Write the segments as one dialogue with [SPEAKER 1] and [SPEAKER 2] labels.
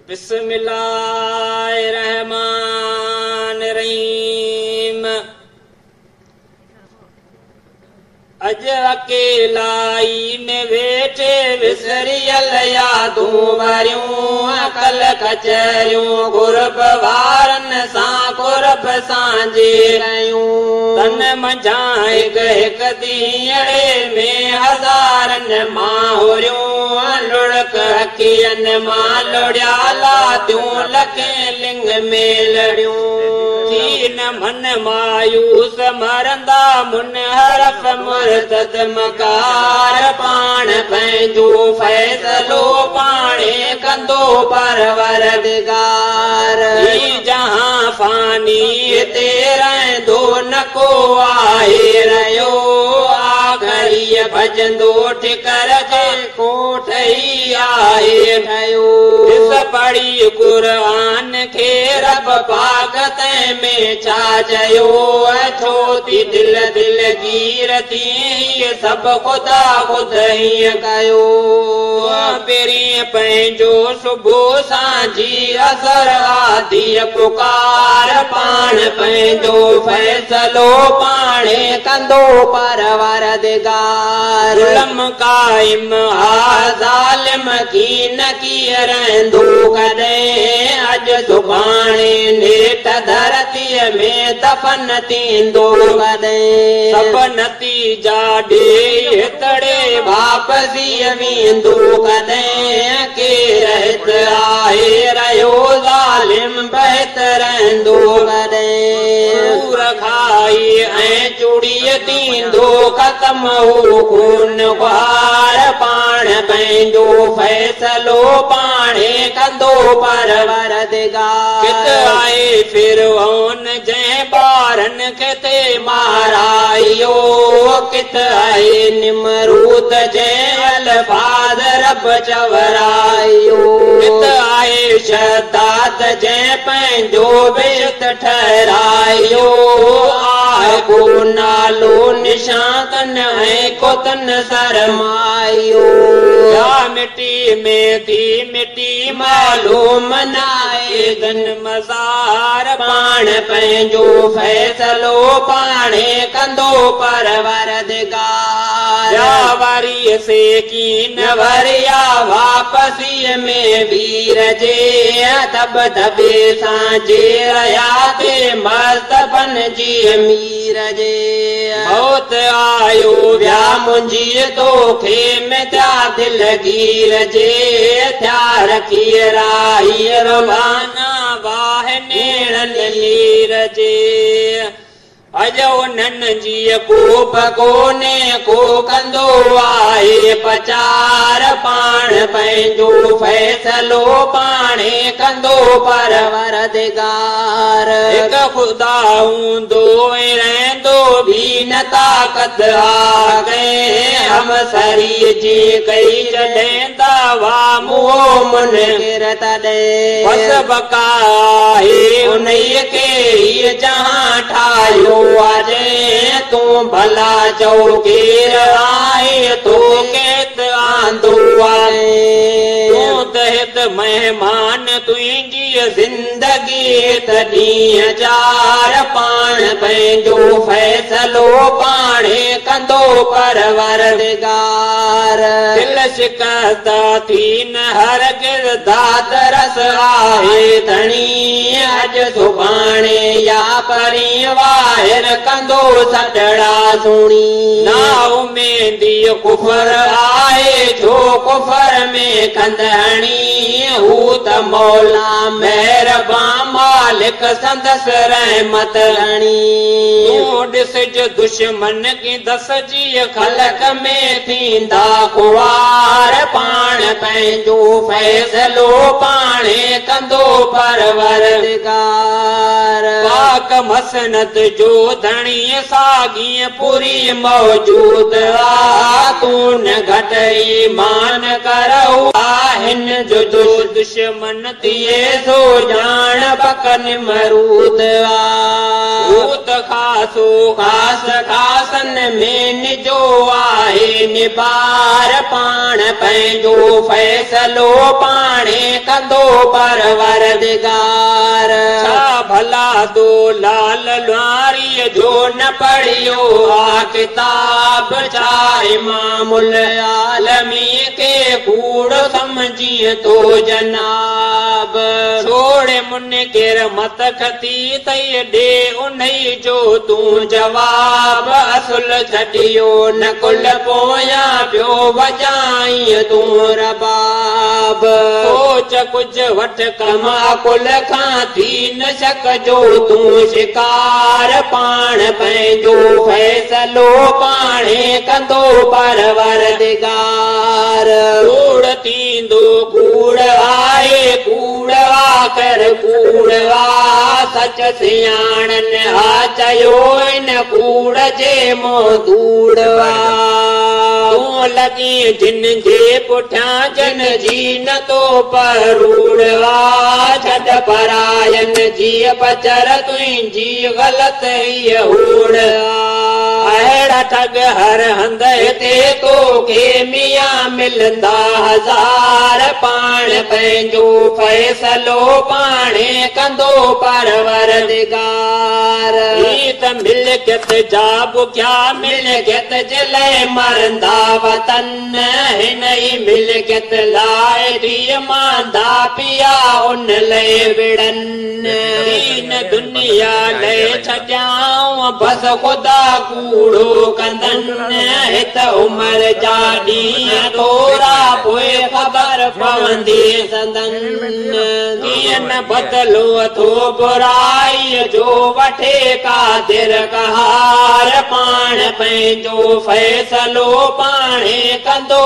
[SPEAKER 1] बिस्मिल्लाहिर्रहमानिर्रहीम। अज अकेलाई में वेठे विसरियल यादूं भरियूं अकल कचरियूं गुरब वारन सां कुरब सांझे रहियूं तन मंझा हिक हिक दीअड़े में हज़ारनि माहुरियूं लुढ़क हकीअन मां लुढ़िया लातियूं लखे लिंग में लड़ियूं थी न मन मायूस मरंदा मुन हरफ मुर्तद मकार पाण पंहिंजो फैसलो पाणे कंदो परवरदिगार जहां फानी ते रहंदो न को आहे रहियो आखरी भजंदो ठिकर जे कोठई आहे ठहियो पढ़ी क़ुरान खे रब पाक में छा चयो छो थी दिल दिल गीर थी सब ख़ुदा ख़ुद हीअं कयो पहिरीं पंहिंजो सुबुह सांझी असर आदि पुकार पाण पंहिंजो फैसलो पाणे कंदो परवरदिगार ज़ुल्म क़ाइम हा ज़ालिम की न कीअं रहंदो कॾहिं अॼु सुभाणे नेठ धरतीअ में दफ़न थींदो कॾहिं सभु नतीजा ॾे तड़े वापसी वेंदो कॾहिं केर हित आहे रहियो ज़ालिम बहित रहंदो कॾहिं सूर खाई ऐं चूड़ीअ थींदो ख़तम हो खून ख़्वार पाण पंहिंजो फैसलो पाणे कंदो परवरदिगार कित आहे फिरऔन जंहिं ॿारनि खे ते मारायो कित आहे निमरूद जंहिं अल्फाज़ रब चवरायो कित आहे शद्दाद जंहिं पंहिंजो बेत ठहरायो आहे को नालो निशान ऐं कोतन सरमायो या मिटी में थी मिटी मालूम नाए गन मज़ार पाण पंहिंजो फैसलो पाणे कंदो परवरदिगार या वरी से कीन वरिया वापसीअ में वीर जे दब दबे सां जे रया ते मस्तबन जी अमीर जे मौत आयो विया मुंहिंजी तोखे में त्या दिल गीर जे त्या रखी राही रवाना वाह नेणन लीर जे अजो नन जी को भगोने को कंदो आहे पचार पाण पंहिंजो फैसलो पाणे कंदो परवरदिगार हिक ख़ुदा हूंदो ऐं रहंदो भी न ताक़त आगे हम सरी जी कई जॾहिं वा मुओ मुनकिर तॾहिं बस बका आहे उन्हीअ खे हीअ जहां ठाहियो आजे तूं भला चओ केर आहे तो केत आंदो आहे तूं त हित महिमान तुंहिंजी ज़िंदगी त ॾींहं जार पाण पंहिंजो फैसलो पाणे कंदो परवरदिगार दिल शिकस्त थी न हरगिज़ दादरस आहे धणी अॼु सुभाणे या परी वाहिर कंदो सॾड़ा सुणी ना उमेदी कुफर आहे जो कुफर में कंदणी हू त मौला महिरबान मालिक संदस रहमत हणी तूं ॾिसज दुश्मन की दस जी ख़लक में थींदा खुवार पाण पंहिंजो फैसलो पाणे कंदो परवरदिगार पाक मसनत जो धणी सागी पूरी मौजूद तून घट ईमान करऊ हिन जो दुश्मन थिए सो जान पकन मरूद भूत खासो खास खासन में निजो आहे निबार पाण पंहिंजो फैसलो पाणे कंदो परवरदिगार छा भला दो लाल ल्वारी जो न पढ़ियो आ किताब छा इमामुल आलमी के कूड़ समझी तो जनाब छोड़े मुनकिर मत खती तई दे उन्हीं जो तू जवाब असुल छटियो न कुल पोया पियो वजाई तू रबाब सोच कुछ वठ कमा कुल खां थी न शक जो तू शिकार पाण पंहिंजो फैसलो पाणे कंदो परवरदिगार कूड़ थींदो कूड़ आहे कूड़ आकर कूड़ सच सियाणन हा चयो इन कूड़ जे मों धूड़ तूं लगी जिन जे पुठियां जन जी न तो परूड़ छॾ परायन जी पचर तुंहिंजी ग़लत ई हूड़ अहिड़ा ठग हर हंध हिते तोखे मियां मिलंदा हज़ार पाण पंहिंजो फैसलो पाणे कंदो परवरदिगार त मिल्कियत जा बुख्या मिल्कियत जे लाइ मरंदा वतन हिन ई मिल्कियत लाइ धीअ मांदा पिया उन लाइ विड़न दीन दुनिया लाइ छॾियाऊं बस ख़ुदा कूड़ो कंदन हित उमर जा ॾींहं थोरा पोइ ख़बर पवंदी संदन कीअं न बदलो थो बुराई जो वठे कादिर कहार पाण पंहिंजो फैसलो पाणे कंदो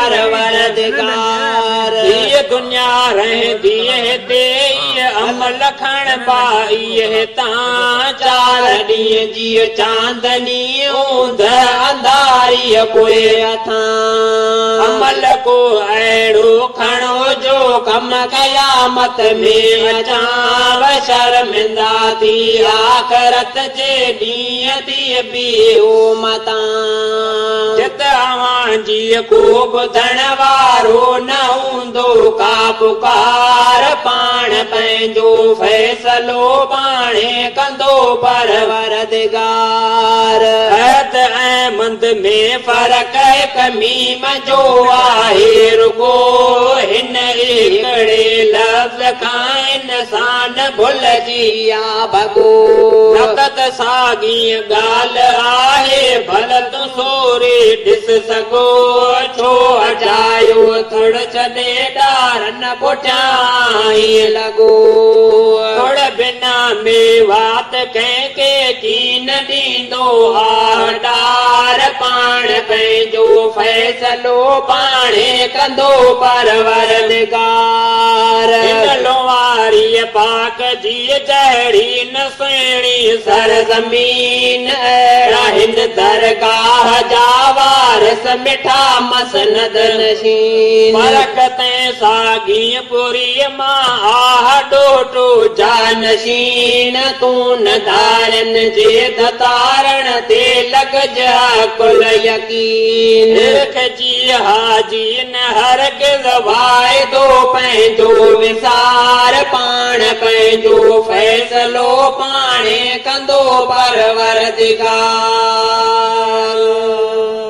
[SPEAKER 1] परवरदिगार हीअ दुनिया रहंदी हिते अमल खण पाई हितां 4 ॾींहं जी चांदनी ऊंद अंधारी पोइ अथां अमल को अहिड़ो खणो जो कम क़यामत में अचां शर्मिंदा थी आख़िरत जे ॾींहं थी बीहो मतां जित अवां जी को ॿुधण वारो न हूंदो का पुकार पाण पंहिंजो फैसलो पाणे कंदो परवरदिगार हद ऐं मंद में फ़र्क़ कमीम जो आहे रुगो हिन हिकिड़े लफ़्ज़ खां इंसान भुलिजी आ भॻो नक़द साॻी ॻाल्हि आहे भल तूं सोरे ॾिस सघो छो अजायो थोड़ छॾे ॾारन पुठियां ई लॻो थोड़ बिना मेवात कंहिंखे कीन ॾींदो आ ॾार पाण पंहिंजो फैसलो पाणे कंदो परवरदिगार हिन लोवारीअ पाक जी जहिड़ी न सुहिणी सरज़मीन अहिड़ा हिन दरगाह जा वारिस मिठा मसनद नशीन बरकतें साॻी पुरीअ मां आह ॾोटो जा नशीन तूं न धारन जे दतारण ते लॻजा कुल यकीन जी हाजी न हरगिज़ वाइदो पंहिंजो विसार पाण पंहिंजो फैसलो पाणे कंदो परवरदिगार